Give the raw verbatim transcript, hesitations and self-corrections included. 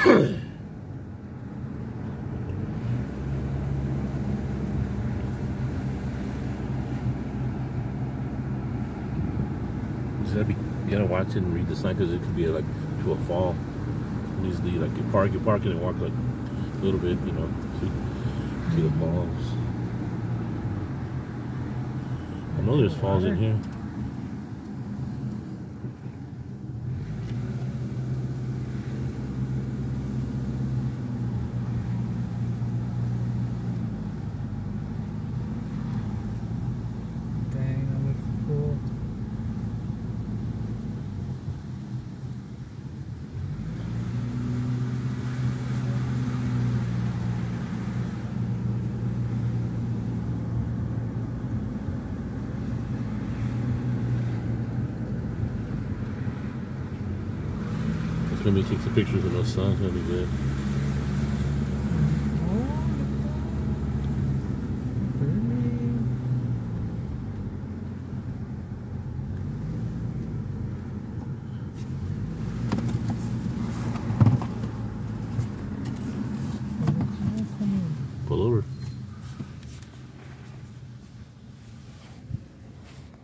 You gotta be, you gotta watch it and read the sign because it could be like to a fall. Usually, like you park, you park it and walk like a little bit, you know, to, to the falls. I know there's falls in here. Dang, that looks cool. Let me take some pictures of those suns. That'd be good.